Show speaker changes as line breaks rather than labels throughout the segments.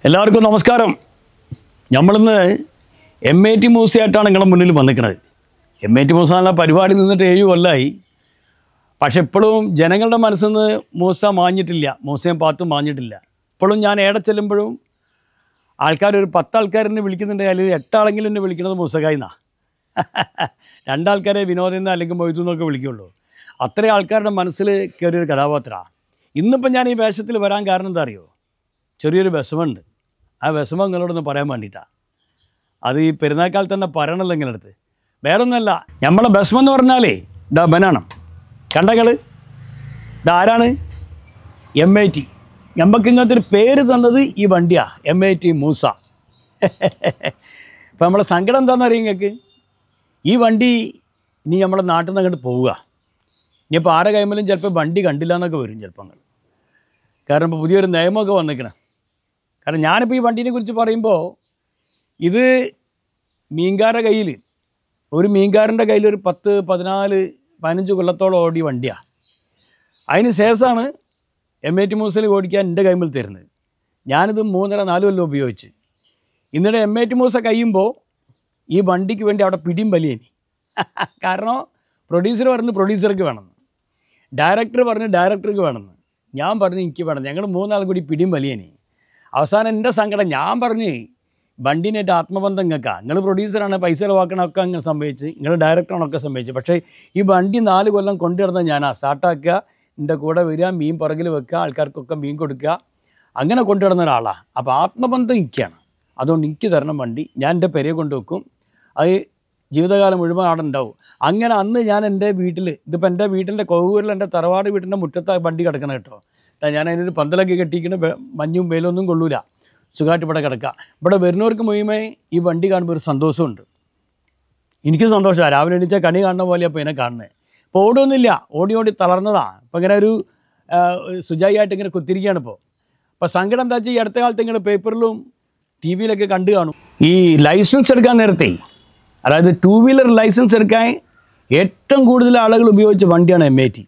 എല്ലാവർക്കും നമസ്കാരം. നമ്മളിന്ന് MAT മൂസയായിട്ടാണ് നിങ്ങളുടെ മുന്നിൽ വന്നിരിക്കുന്നത്. MAT മൂസ എന്നുള്ള പരിപാടി നിന്നിട്ട് 7 കൊല്ലമായി. പക്ഷെ ഇപ്പോഴും ജനങ്ങളുടെ മനസ്സിൽ നിന്ന് മൂസ മാഞ്ഞിട്ടില്ല, മൂസയും പാത്തും മാഞ്ഞിട്ടില്ല. ഇപ്പോഴും ഞാൻ ഏടെ ചെല്ലുമ്പോഴും ആൾക്കാർ ഒരു 10 ആൾക്കാരെന്നെ വിളിക്കുന്നുണ്ട്, അല്ലെങ്കിൽ 8 ആളെങ്കിലും എന്നെ വിളിക്കുന്നത് മൂസക്കായിന്നാണ്. 2 ആൾക്കാരെ വിനോദെന്ന് അല്ലെങ്കിൽ മൊയ്തു എന്നൊക്കെ വിളിക്കുള്ളൂ. അത്രയും ആൾക്കാരുടെ മനസ്സിൽ കയറിയൊരു കഥാപാത്രമാണ്. ഇന്നിപ്പം ഞാൻ ഈ വേഷത്തിൽ വരാൻ കാരണം എന്താ അറിയോ? ചെറിയൊരു വിഷമമുണ്ട്. ആ വിഷമം നിങ്ങളോടൊന്ന് പറയാൻ വേണ്ടിയിട്ടാണ്. അത് ഈ പെരുന്നാൾക്കാലത്ത് തന്നെ പറയണല്ലോ നിങ്ങളടുത്ത്. വേറൊന്നുമല്ല, നമ്മളെ വിഷമം എന്ന് പറഞ്ഞാലേ ഇതാ ബനാണ്. കണ്ടകൾ ഇതാരാണ്? MAT. നമുക്ക് ഇങ്ങനത്തെ ഒരു പേര് തന്നത് ഈ വണ്ടിയാണ്, MAT മൂസ. ഇപ്പം നമ്മളെ സങ്കടം എന്താണെന്ന് അറിയാം നിങ്ങൾക്ക്? ഈ വണ്ടി ഇനി നമ്മുടെ നാട്ടിൽ നിന്ന് അങ്ങോട്ട് പോവുക. ഇനിയിപ്പോൾ ആരെ കൈമലും ചിലപ്പോൾ വണ്ടി കണ്ടില്ല എന്നൊക്കെ വരും ചിലപ്പോൾ. കാരണം ഇപ്പോൾ പുതിയൊരു നിയമമൊക്കെ വന്നിരിക്കണം. കാരണം ഞാനിപ്പോൾ ഈ വണ്ടീനെ കുറിച്ച് പറയുമ്പോൾ ഇത് മീൻകാരുടെ കയ്യിൽ, ഒരു മീൻകാരൻ്റെ കയ്യിൽ ഒരു 10, 14, 15 കൊല്ലത്തോളം ഓടിയ വണ്ടിയാണ്. അതിന് ശേഷമാണ് MAT മൂസയിൽ ഓടിക്കാൻ എൻ്റെ കൈമിൽ തരുന്നത്. ഞാനിത് 3.5-4 കൊല്ലം ഉപയോഗിച്ച്. എന്നിട്ട് MAT മൂസ കഴിയുമ്പോൾ ഈ വണ്ടിക്ക് വേണ്ടി അവിടെ പിടിയും വലിയേനി. കാരണം പ്രൊഡ്യൂസർ പറഞ്ഞ് പ്രൊഡ്യൂസർക്ക് വേണമെന്ന്, ഡയറക്ടർ പറഞ്ഞ് ഡയറക്ടർക്ക് വേണമെന്ന്, ഞാൻ പറഞ്ഞ് എനിക്ക് വേണം. ഞങ്ങൾ 3 ആൾ കൂടി പിടിയും വലിയേനി. അവസാനം എൻ്റെ സങ്കടം, ഞാൻ പറഞ്ഞ് വണ്ടീനായിട്ട് ആത്മബന്ധം നിങ്ങൾക്കാണ്, നിങ്ങൾ പ്രൊഡ്യൂസറാണ്, പൈസ ചിലവാക്കണമൊക്കെ അങ്ങനെ സംഭവിച്ച്, നിങ്ങൾ ഡയറക്ടറാണൊക്കെ സംഭവിച്ചു. പക്ഷേ ഈ വണ്ടി 4 കൊല്ലം കൊണ്ടുവരുന്നത് ഞാനാ. സ്റ്റാർട്ടാക്കുക, എൻ്റെ കൂടെ വരിക, മീൻ പുറകിൽ വെക്കുക, ആൾക്കാർക്കൊക്കെ മീൻ കൊടുക്കുക, അങ്ങനെ കൊണ്ടുവരുന്ന ഒരാളാണ്. അപ്പോൾ ആത്മബന്ധം എനിക്കാണ്. അതുകൊണ്ട് എനിക്ക് തരണം വണ്ടി. ഞാൻ എൻ്റെ പെരയെ കൊണ്ടുവെക്കും. അത് ജീവിതകാലം മുഴുവൻ അവിടെ ഉണ്ടാവും. അങ്ങനെ അന്ന് ഞാൻ എൻ്റെ വീട്ടിൽ, ഇതിപ്പോൾ എൻ്റെ വീട്ടിൻ്റെ കൊവ്വൂരിൽ എൻ്റെ തറവാട് വീട്ടിൻ്റെ മുറ്റത്താണ് വണ്ടി കിടക്കണം കേട്ടോ. ഞാൻ അതിനൊരു പന്തലൊക്കെ കെട്ടിക്കണ, മഞ്ഞും വെയിലൊന്നും കൊള്ളൂല, സുഖമായിട്ട് ഇവിടെ കിടക്കുക. ഇവിടെ വരുന്നവർക്ക് മുഴുവൻ ഈ വണ്ടി കാണുമ്പോൾ ഒരു സന്തോഷമുണ്ട്. എനിക്ക് സന്തോഷമാണ്. രാവിലെ എണീച്ചാൽ കണി കാണുന്ന പോലെയാണ് ഇപ്പോൾ ഇതിനെ കാണുന്നത്. ഇപ്പോൾ ഓടിയൊന്നുമില്ല, ഓടി തളർന്നതാണ്. ഇപ്പോൾ ഇങ്ങനെ ഒരു സുജായിയായിട്ട് ഇങ്ങനെ കുത്തിരിക്കുകയാണ് ഇപ്പോൾ. അപ്പോൾ സങ്കടം എന്താ വെച്ചാൽ, ഈ അടുത്ത കാലത്ത് ഇങ്ങനെ പേപ്പറിലും TV യിലൊക്കെ കണ്ടു കാണും, ഈ ലൈസൻസ് എടുക്കാൻ നേരത്തെ, അതായത് 2 വീലർ ലൈസൻസ് എടുക്കാൻ ഏറ്റവും കൂടുതൽ ആളുകൾ ഉപയോഗിച്ച വണ്ടിയാണ് MAT.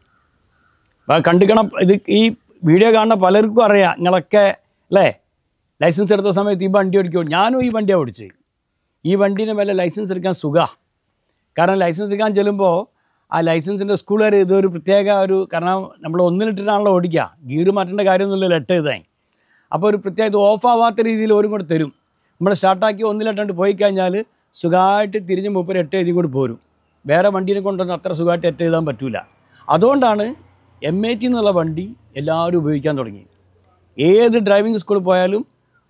അപ്പോൾ കണ്ടിക്കണം. ഇത് ഈ വീഡിയോ കാണുന്ന പലർക്കും അറിയാം, നിങ്ങളൊക്കെ അല്ലേ ലൈസൻസ് എടുത്ത സമയത്ത് ഈ വണ്ടി ഓടിക്കുമോ? ഞാനും ഈ വണ്ടിയാണ് ഓടിച്ചത്. ഈ വണ്ടീനെ മേലെ ലൈസൻസ് എടുക്കാൻ സുഖമാണ്. കാരണം ലൈസൻസ് എടുക്കാൻ ചെല്ലുമ്പോൾ ആ ലൈസൻസിൻ്റെ സ്കൂളുകാർ ഇതൊരു പ്രത്യേക ഒരു, കാരണം നമ്മൾ ഒന്നിലിട്ടിട്ടാണല്ലോ ഓടിക്കുക, ഗീറ് മാറ്റേണ്ട കാര്യമൊന്നുമില്ലല്ലോ, 8 ഇതായി. അപ്പോൾ ഒരു പ്രത്യേക ഇത് ഓഫാവാത്ത രീതിയിൽ ഓരും കൂടെ തരും. നമ്മൾ സ്റ്റാർട്ടാക്കി 1-2 പോയി കഴിഞ്ഞാൽ സുഖമായിട്ട് തിരിഞ്ഞ് 8 എഴുതി കൂടി പോരും. വേറെ വണ്ടീനെ കൊണ്ടൊന്നും അത്ര സുഖമായിട്ട് 8 എഴുതാൻ പറ്റില്ല. അതുകൊണ്ടാണ് MAT എന്നുള്ള വണ്ടി എല്ലാവരും ഉപയോഗിക്കാൻ തുടങ്ങി. ഏത് ഡ്രൈവിംഗ് സ്കൂളിൽ പോയാലും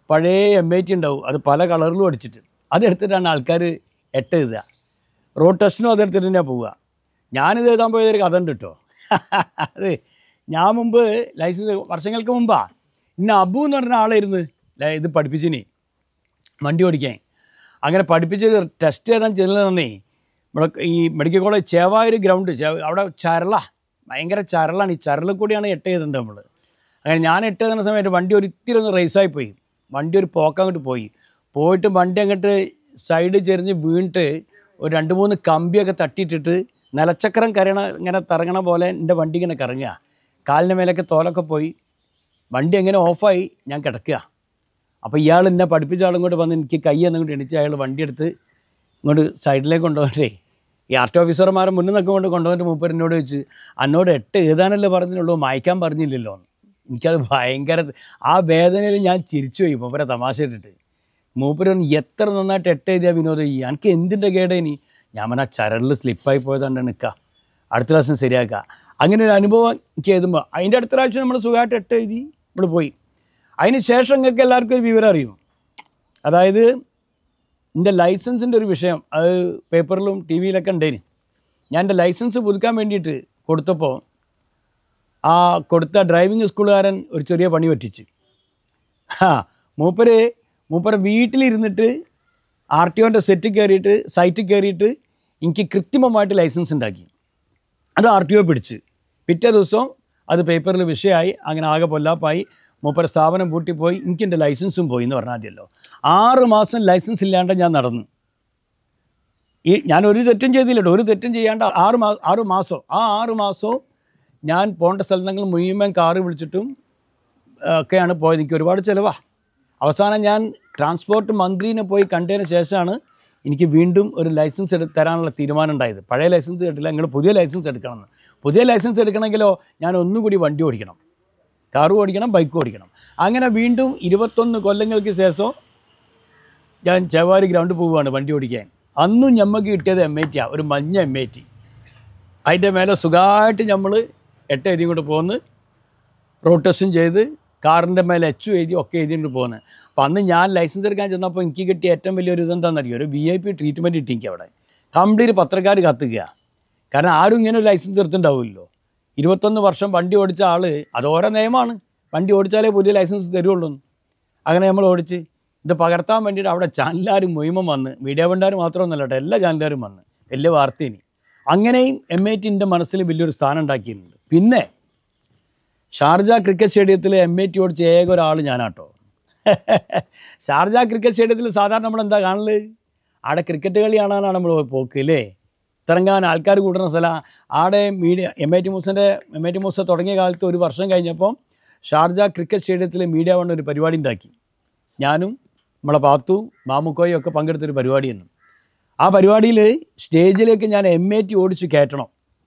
പഴയ MAT ഉണ്ടാവും, അത് പല കളറിലും അടിച്ചിട്ട്. അതെടുത്തിട്ടാണ് ആൾക്കാർ 8 എഴുതുക. റോഡ് ടെസ്റ്റിനും അതെടുത്തിട്ട് തന്നെയാണ് പോവുക. ഞാനിത് എഴുതാൻ പോയതൊരു കഥ ഉണ്ട് കേട്ടോ. അത് ഞാൻ മുമ്പ് ലൈസൻസ് വർഷങ്ങൾക്ക് മുമ്പാണ്, ഇന്ന അബു എന്ന് പറഞ്ഞ ആളായിരുന്നു ഇത് പഠിപ്പിച്ചിനി വണ്ടി ഓടിക്കാൻ. അങ്ങനെ പഠിപ്പിച്ചൊരു ടെസ്റ്റ് എഴുതാൻ ചെല്ലുന്നതന്നേ ഇവിടെ ഈ മെഡിക്കൽ കോളേജ് ചേവായൊരു ഗ്രൗണ്ട്, അവിടെ ഭയങ്കര ചരലാണ്. ഈ ചരലിൽ കൂടിയാണ് 8 എഴുതേണ്ടത് നമ്മൾ. അങ്ങനെ ഞാൻ 8 എഴുതുന്ന സമയത്ത് വണ്ടി ഇത്തിരി ഒന്ന് റേസായി പോയി. വണ്ടി ഒരു പോക്കങ്ങോട്ട് പോയിട്ട് വണ്ടി അങ്ങോട്ട് സൈഡ് ചെരിഞ്ഞ് വീണിട്ട് ഒരു 2-3 കമ്പിയൊക്കെ തട്ടിയിട്ടിട്ട് നിലച്ചക്രം ഇങ്ങനെ തറങ്ങണ പോലെ എൻ്റെ വണ്ടി ഇങ്ങനെ കറങ്ങുക. കാലിൻ്റെ മേലൊക്കെ തോലൊക്കെ പോയി, വണ്ടി എങ്ങനെ ഓഫായി, ഞാൻ കിടക്കുക. അപ്പോൾ ഇയാൾ എന്നെ പഠിപ്പിച്ച ആളും കൂടെ വന്ന് എനിക്ക് കൈ എന്നങ്ങോട്ട് എണിച്ച് അയാൾ വണ്ടി എടുത്ത് ഇങ്ങോട്ട് സൈഡിലേക്ക് കൊണ്ടുപോകണ്ടേ. ഈ ആർട്ട് ഓഫീസർമാരെ മുന്നിൽ നിന്നൊക്കെ കൊണ്ടുവന്നിട്ട് മൂപ്പർ എന്നോട് ചോദിച്ച്, എന്നോട് 8 എഴുതാനല്ലേ പറഞ്ഞിട്ടുള്ളൂ, മായ്ക്കാൻ പറഞ്ഞില്ലല്ലോ. എനിക്കത് ഭയങ്കര, ആ വേദനയിൽ ഞാൻ ചിരിച്ചു പോയി. മൂപ്പരെ തമാശ ഇട്ടിട്ട് മൂപ്പരൊന്ന് എത്ര നന്നായിട്ട് 8 എഴുതിയാൽ വിനോദം ചെയ്യുക, എനിക്ക് എന്തിൻ്റെ കേടേനി? ഞാൻ ആ ചരലിൽ സ്ലിപ്പായി പോയതുകൊണ്ട് നിൽക്കുക, അടുത്ത പ്രാവശ്യം ശരിയാക്കുക. അങ്ങനെ ഒരു അനുഭവം എനിക്ക് എഴുതുമ്പോൾ അതിൻ്റെ അടുത്ത പ്രാവശ്യം നമ്മൾ സുഖമായിട്ട് 8 എഴുതി നമ്മൾ പോയി. അതിന് ശേഷം നിങ്ങൾക്ക് എല്ലാവർക്കും ഒരു വിവരം അറിയും. അതായത് എൻ്റെ ലൈസൻസിൻ്റെ ഒരു വിഷയം, അത് പേപ്പറിലും TV യിലൊക്കെ ഉണ്ടേന്. ഞാൻ എൻ്റെ ലൈസൻസ് പുതുക്കാൻ വേണ്ടിയിട്ട് കൊടുത്തപ്പോൾ ആ കൊടുത്ത ഡ്രൈവിംഗ് സ്കൂളുകാരൻ ഒരു ചെറിയ പണി പറ്റിച്ച്. മൂപ്പര് വീട്ടിലിരുന്നിട്ട് RTOൻ്റെ സെറ്റിൽ കയറിയിട്ട്, സൈറ്റിൽ കയറിയിട്ട് എനിക്ക് കൃത്രിമമായിട്ട് ലൈസൻസ് ഉണ്ടാക്കി. അത് RTO പിടിച്ച് പിറ്റേ ദിവസം അത് പേപ്പറിൽ വിഷയമായി. അങ്ങനെ ആകെ പൊല്ലാപ്പായി. മൂപ്പര സ്ഥാപനം പൂട്ടിപ്പോയി. എനിക്ക് എൻ്റെ ലൈസൻസും പോയി എന്ന് പറഞ്ഞാൽ മതിയല്ലോ. 6 മാസം ലൈസൻസ് ഇല്ലാണ്ട് ഞാൻ നടന്നു. ഞാനൊരു തെറ്റും ചെയ്തില്ലട്ടോ, ഒരു തെറ്റും ചെയ്യാണ്ട് 6 മാസം. ആ 6 മാസവും ഞാൻ പോകേണ്ട സ്ഥലങ്ങൾ മുഴുവൻ കാറ് വിളിച്ചിട്ടും ഒക്കെയാണ് പോയത്. എനിക്ക് ഒരുപാട് ചിലവാണ്. അവസാനം ഞാൻ ട്രാൻസ്പോർട്ട് മന്ത്രിനെ പോയി കണ്ടതിന് ശേഷമാണ് എനിക്ക് വീണ്ടും ഒരു ലൈസൻസ് തരാനുള്ള തീരുമാനം ഉണ്ടായത്. പഴയ ലൈസൻസ് കിട്ടില്ല, നിങ്ങൾ പുതിയ ലൈസൻസ് എടുക്കണമെന്ന്. പുതിയ ലൈസൻസ് എടുക്കണമെങ്കിലോ ഞാൻ ഒന്നുകൂടി വണ്ടി ഓടിക്കണം, കാറും ഓടിക്കണം, ബൈക്കും ഓടിക്കണം. അങ്ങനെ വീണ്ടും 21 കൊല്ലങ്ങൾക്ക് ശേഷം ഞാൻ ചേവാരി ഗ്രൗണ്ടിൽ പോവുകയാണ് വണ്ടി ഓടിക്കാൻ. അന്നും ഞമ്മക്ക് കിട്ടിയത് M80, ഒരു മഞ്ഞ M80. അതിൻ്റെ മേലെ സുഖമായിട്ട് നമ്മൾ 8 എഴുതിയും കൊണ്ട് പോകുന്നു, റോഡ് ടെസ്റ്റും ചെയ്ത് കാറിൻ്റെ മേലെ എച്ച് എഴുതി ഒക്കെ എഴുതിയിട്ട് പോകുന്നത്. അപ്പോൾ അന്ന് ഞാൻ ലൈസൻസ് എടുക്കാൻ ചെന്നപ്പോൾ എനിക്ക് കിട്ടിയ ഏറ്റവും വലിയൊരു ഇതെന്താണെന്നറിയോ, ഒരു VIP ട്രീറ്റ്മെൻറ്റ് കിട്ടി എനിക്ക് അവിടെ. കംപ്ലീറ്റ് പത്രക്കാർ കത്തുക. കാരണം ആരും ഇങ്ങനെ ഒരു ലൈസൻസ് എടുത്തിട്ടുണ്ടാവില്ലല്ലോ. 21 വർഷം വണ്ടി ഓടിച്ച ആൾ, അത് ഓരോ നിയമമാണ്, വണ്ടി ഓടിച്ചാലേ പുതിയ ലൈസൻസ് തരുള്ളൂ. അങ്ങനെ നമ്മൾ ഓടിച്ച് ഇത് പകർത്താൻ വേണ്ടിയിട്ട് അവിടെ ചാനലുകാരും മുഴുവൻ വന്ന്, മീഡിയ ഭണ്ഡാർ മാത്രമൊന്നുമല്ല കേട്ടോ, എല്ലാ ചാനലുകാരും വന്ന് വലിയ വാർത്തേനി. അങ്ങനെയും M80 എൻ്റെ മനസ്സിൽ വലിയൊരു സ്ഥാനം ഉണ്ടാക്കിയിട്ടുണ്ട്. പിന്നെ ഷാർജ ക്രിക്കറ്റ് സ്റ്റേഡിയത്തിൽ M80 ഓടിച്ച ഏക ഒരാൾ ഞാനാട്ടോ. ഷാർജ ക്രിക്കറ്റ് സ്റ്റേഡിയത്തിൽ സാധാരണ നമ്മളെന്താ കാണല്, അവിടെ ക്രിക്കറ്റ് കളി കാണാനാണ് നമ്മൾ പോക്ക് അല്ലേ. ഇത്രങ്ങാൻ ആൾക്കാർ കൂടുന്ന സ്ഥലം. ആടെ മീഡിയ M80 മൂസ തുടങ്ങിയ കാലത്ത് ഒരു വർഷം കഴിഞ്ഞപ്പം ഷാർജ ക്രിക്കറ്റ് സ്റ്റേഡിയത്തിൽ മീഡിയ വൺ ഒരു പരിപാടി ഉണ്ടാക്കി. ഞാനും നമ്മളെ പാത്തു മാമുക്കോയും ഒക്കെ പങ്കെടുത്തൊരു പരിപാടിയാണ്. ആ പരിപാടിയിൽ സ്റ്റേജിലേക്ക് ഞാൻ M80 ഓടിച്ച് കയറ്റണം.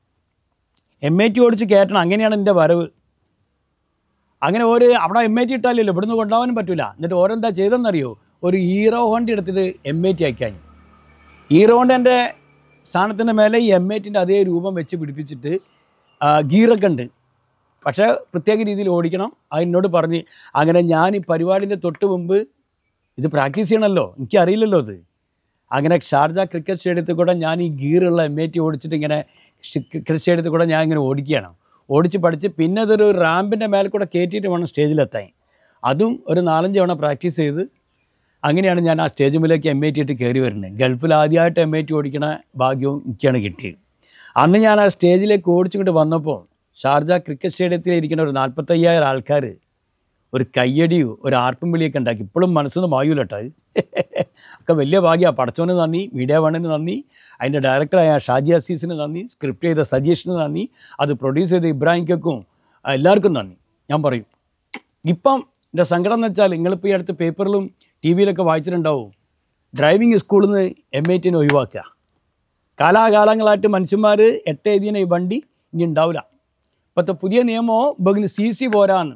അങ്ങനെയാണ് എൻ്റെ വരവ്. അങ്ങനെ അവിടെ M80 ഇട്ടാലല്ലോ ഇവിടുന്ന് കൊണ്ടുപോകാനും പറ്റില്ല. എന്നിട്ട് ഓരെന്താ ചെയ്തെന്നറിയോ, ഒരു ഹീറോ ഹോണ്ട എടുത്തിട്ട് M80 അയക്കാൻ. ഹീറോ ഹോണ്ടൻ്റെ സ്ഥാനത്തിൻ്റെ മേലെ ഈ M80ൻ്റെ അതേ രൂപം വെച്ച് പിടിപ്പിച്ചിട്ട് ഗീറൊക്കെ ഉണ്ട്, പക്ഷേ പ്രത്യേക രീതിയിൽ ഓടിക്കണം. അതിനോട് പറഞ്ഞ് അങ്ങനെ ഞാൻ ഈ പരിപാടിൻ്റെ തൊട്ട് മുമ്പ് ഇത് പ്രാക്ടീസ് ചെയ്യണമല്ലോ, എനിക്കറിയില്ലല്ലോ ഇത്. അങ്ങനെ ഷാർജ ക്രിക്കറ്റ് സ്റ്റേഡിയത്തിൽ കൂടെ ഞാൻ ഈ ഗീറുള്ള M80 ഓടിച്ചിട്ട് ഇങ്ങനെ ക്രിക്കറ്റ് സ്റ്റേഡിയത്തിൽ കൂടെ ഞാൻ ഇങ്ങനെ ഓടിക്കുകയാണ്. ഓടിച്ച് പഠിച്ച് പിന്നെ അതൊരു റാമ്പിൻ്റെ മേലെ കൂടെ കയറ്റിയിട്ട് വേണം സ്റ്റേജിലെത്താൻ. അതും ഒരു 4-5 തവണ പ്രാക്ടീസ് ചെയ്ത് അങ്ങനെയാണ് ഞാൻ ആ സ്റ്റേജ് മുന്നിലേക്ക് M80 ഇട്ട് കയറി വരുന്നത്. ഗൾഫിൽ ആദ്യമായിട്ട് M80 ഓടിക്കണ ഭാഗ്യവും എനിക്കാണ് കിട്ടിയത്. അന്ന് ഞാൻ ആ സ്റ്റേജിലേക്ക് ഓടിച്ചുകൊണ്ട് വന്നപ്പോൾ ഷാർജ ക്രിക്കറ്റ് സ്റ്റേഡിയത്തിൽ ഇരിക്കുന്ന ഒരു 45,000 ആൾക്കാർ ഒരു കയ്യടിയോ ഒരു ആർപ്പും വിളിയൊക്കെ ഉണ്ടാക്കി. ഇപ്പോഴും മനസ്സൊന്നും മായൂല കേട്ടോ. ഒക്കെ വലിയ ഭാഗ്യമാണ്. പടച്ചോന് നന്ദി, മീഡിയ വണ്ണിന് നന്ദി, അതിൻ്റെ ഡയറക്ടറായ ഷാജി അസീസിന് നന്ദി, സ്ക്രിപ്റ്റ് ചെയ്ത സജീഷിന് നന്ദി, അത് പ്രൊഡ്യൂസ് ചെയ്ത ഇബ്രാഹിംക്കും എല്ലാവർക്കും നന്ദി ഞാൻ പറയും. ഇപ്പം എൻ്റെ സങ്കടം എന്ന് വെച്ചാൽ നിങ്ങളിപ്പോൾ ഈ അടുത്ത് പേപ്പറിലും TV വിയിലൊക്കെ വായിച്ചിട്ടുണ്ടാവും, ഡ്രൈവിംഗ് സ്കൂളിൽ നിന്ന് M80 ഒഴിവാക്കുക. കാലാകാലങ്ങളായിട്ട് മനുഷ്യന്മാർ 8 എഴുതിയ ഈ വണ്ടി ഇനി ഉണ്ടാവില്ല. ഇപ്പോഴത്തെ പുതിയ നിയമമോ ബഗിന് CC പോരാന്ന്.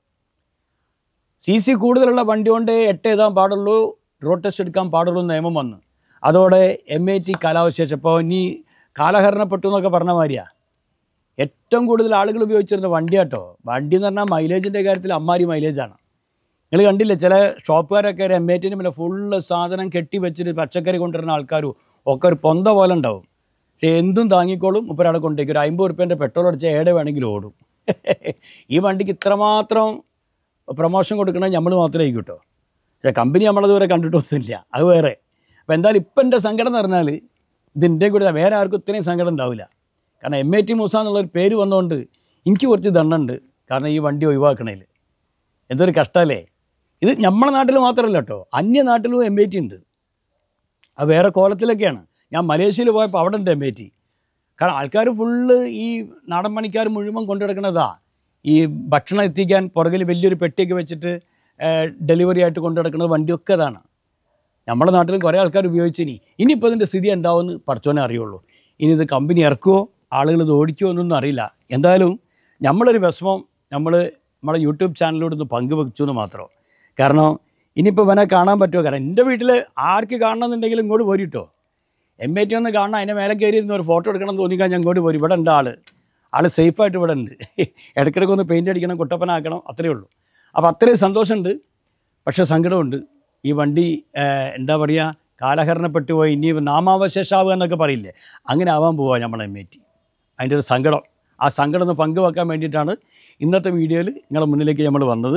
CC കൂടുതലുള്ള വണ്ടി കൊണ്ട് 8 എഴുതാൻ പാടുള്ളൂ, റോഡ് ടെസ്റ്റ് എടുക്കാൻ പാടുള്ളൂ നിയമം വന്നു. അതോടെ M80 കാലാവശേഷം ഇപ്പോൾ ഇനി കാലഹരണപ്പെട്ടു എന്നൊക്കെ പറഞ്ഞ മാതിരിയാണ്. ഏറ്റവും കൂടുതൽ ആളുകൾ ഉപയോഗിച്ചിരുന്ന വണ്ടിയാട്ടോ. വണ്ടി എന്ന് പറഞ്ഞാൽ മൈലേജിൻ്റെ കാര്യത്തിൽ അമ്മാരി മൈലേജാണ്. നിങ്ങൾ കണ്ടില്ലേ, ചില ഷോപ്പുകാരൊക്കെ M80 മേലെ ഫുള്ള് സാധനം കെട്ടി വെച്ചിട്ട് പച്ചക്കറി കൊണ്ടുവരുന്ന ആൾക്കാരും ഒക്കെ ഒരു പൊന്ത പോലെ ഉണ്ടാവും. പക്ഷേ എന്തും താങ്ങിക്കോളും. മുപ്പരാടെ കൊണ്ടേക്ക് ഒരു 50 ഉറുപ്പ്യൻ്റെ പെട്രോൾ അടിച്ച് ഏടെ വേണമെങ്കിലും ഓടും. ഈ വണ്ടിക്ക് ഇത്രമാത്രം പ്രൊമോഷൻ കൊടുക്കണമെങ്കിൽ നമ്മൾ മാത്രമേ ആയിക്കോട്ടോ. പക്ഷേ കമ്പനി നമ്മളതുവരെ കണ്ടിട്ടൊന്നുമില്ല, അത് വേറെ. അപ്പോൾ എന്തായാലും ഇപ്പം എൻ്റെ സങ്കടം എന്ന് പറഞ്ഞാൽ ഇതിൻ്റെ കൂടെ വേറെ ആർക്കും ഇത്രയും സങ്കടം ഉണ്ടാവില്ല. കാരണം M80 മൂസ എന്നുള്ളൊരു പേര് വന്നുകൊണ്ട് എനിക്ക് കുറച്ച് ദണ്ണുണ്ട്. കാരണം ഈ വണ്ടി ഒഴിവാക്കണേൽ എന്തൊരു കഷ്ടമല്ലേ. ഇത് നമ്മുടെ നാട്ടിൽ മാത്രമല്ല കേട്ടോ, അന്യ നാട്ടിലും M80 ഉണ്ട്. അത് വേറെ കോലത്തിലൊക്കെയാണ്. ഞാൻ മലേഷ്യയിൽ പോയപ്പോൾ അവിടെ ഉണ്ട് M80. കാരണം ആൾക്കാർ ഫുള്ള് ഈ നാടൻ പണിക്കാർ മുഴുവൻ കൊണ്ടുനടക്കണതാ. ഈ ഭക്ഷണം എത്തിക്കാൻ പുറകിൽ വലിയൊരു പെട്ടിയൊക്കെ വെച്ചിട്ട് ഡെലിവറി ആയിട്ട് കൊണ്ടുനടക്കുന്നത് വണ്ടിയൊക്കെ അതാണ്. നമ്മുടെ നാട്ടിലും കുറേ ആൾക്കാർ ഇനിയിപ്പോൾ ഇതിൻ്റെ സ്ഥിതി എന്താവുമെന്ന് പഠിച്ചോനെ അറിയുള്ളൂ. ഇനി ഇത് കമ്പനി ഇറക്കുമോ ആളുകൾ ഇത് ഓടിക്കുമോ എന്നൊന്നും അറിയില്ല. എന്തായാലും നമ്മളൊരു വിഷമം നമ്മുടെ യൂട്യൂബ് ചാനലിലൂടെ ഒന്ന് പങ്കുവെച്ചു എന്ന് മാത്രം. കാരണം ഇനിയിപ്പോൾ ഇവനെ കാണാൻ പറ്റുമോ? കാരണം എൻ്റെ വീട്ടിൽ ആർക്ക് കാണണമെന്നുണ്ടെങ്കിലും ഇങ്ങോട്ട് പോരിട്ടോ. M80 ഒന്ന് കാണണം, അതിൻ്റെ മേലെ കയറിയിരുന്ന ഒരു ഫോട്ടോ എടുക്കണം എന്ന് തോന്നിക്കാൻ ഞാൻ ഇങ്ങോട്ട് പോരും. ഇവിടെ ഉണ്ട് ആൾ സേഫായിട്ട് ഇവിടെ ഉണ്ട്. ഇടയ്ക്കിടയ്ക്ക് ഒന്ന് പെയിൻ്റ് അടിക്കണം, കുട്ടപ്പനാക്കണം, അത്രയേ ഉള്ളൂ. അപ്പോൾ അത്രയും സന്തോഷമുണ്ട്. പക്ഷേ സങ്കടമുണ്ട്. ഈ വണ്ടി എന്താ പറയുക, കാലഹരണപ്പെട്ടു പോയി, ഇനി നാമാവശേഷാവുക എന്നൊക്കെ പറയില്ലേ, അങ്ങനെ ആവാൻ പോവുക നമ്മളെ M80. അതിൻ്റെ ഒരു സങ്കടം, ആ സങ്കടം ഒന്ന് പങ്കുവെക്കാൻ വേണ്ടിയിട്ടാണ് ഇന്നത്തെ വീഡിയോയിൽ നിങ്ങളുടെ മുന്നിലേക്ക് നമ്മൾ വന്നത്.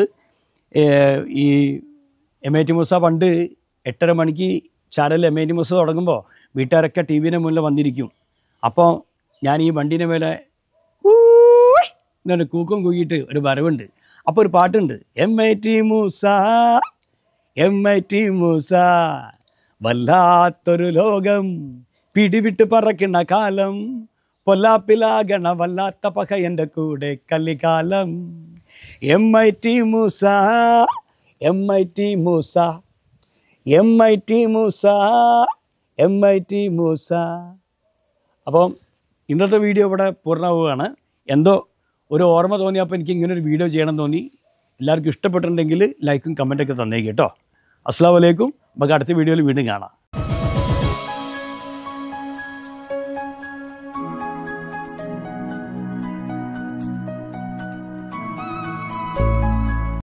ഈ M80 മൂസ പണ്ട് 8:30 മണിക്ക് ചാനലിൽ M80 മൂസ തുടങ്ങുമ്പോൾ വീട്ടുകാരൊക്കെ TV മുന്നിൽ വന്നിരിക്കും. അപ്പോൾ ഞാൻ ഈ വണ്ടീൻ്റെ മേലെ ഇങ്ങനെ കൂക്കം കൂക്കിയിട്ട് ഒരു വരവുണ്ട്. അപ്പോൾ ഒരു പാട്ടുണ്ട്, M80 മൂസ M80 മൂസ വല്ലാത്തൊരു ലോകം പിടിവിട്ട് പറക്കണ കാലം പൊല്ലാപ്പിലാകണ വല്ലാത്ത പക എൻ്റെ കൂടെ കല്ലിക്കാലം. M80 Musa MIT Musa, MIT Musa, MIT Musa. അപ്പം ഇന്നത്തെ വീഡിയോ ഇവിടെ പൂർണ്ണമാവുകയാണ്. എന്തോ ഒരു ഓർമ്മ തോന്നിയപ്പോൾ എനിക്ക് ഇങ്ങനൊരു വീഡിയോ ചെയ്യണം തോന്നി. എല്ലാവർക്കും ഇഷ്ടപ്പെട്ടിട്ടുണ്ടെങ്കിൽ ലൈക്കും കമൻറ്റൊക്കെ തന്നേക്ക് കേട്ടോ. അസ്സലാമു അലൈക്കും. നമുക്ക് അടുത്ത വീഡിയോയിൽ വീണ്ടും കാണാം.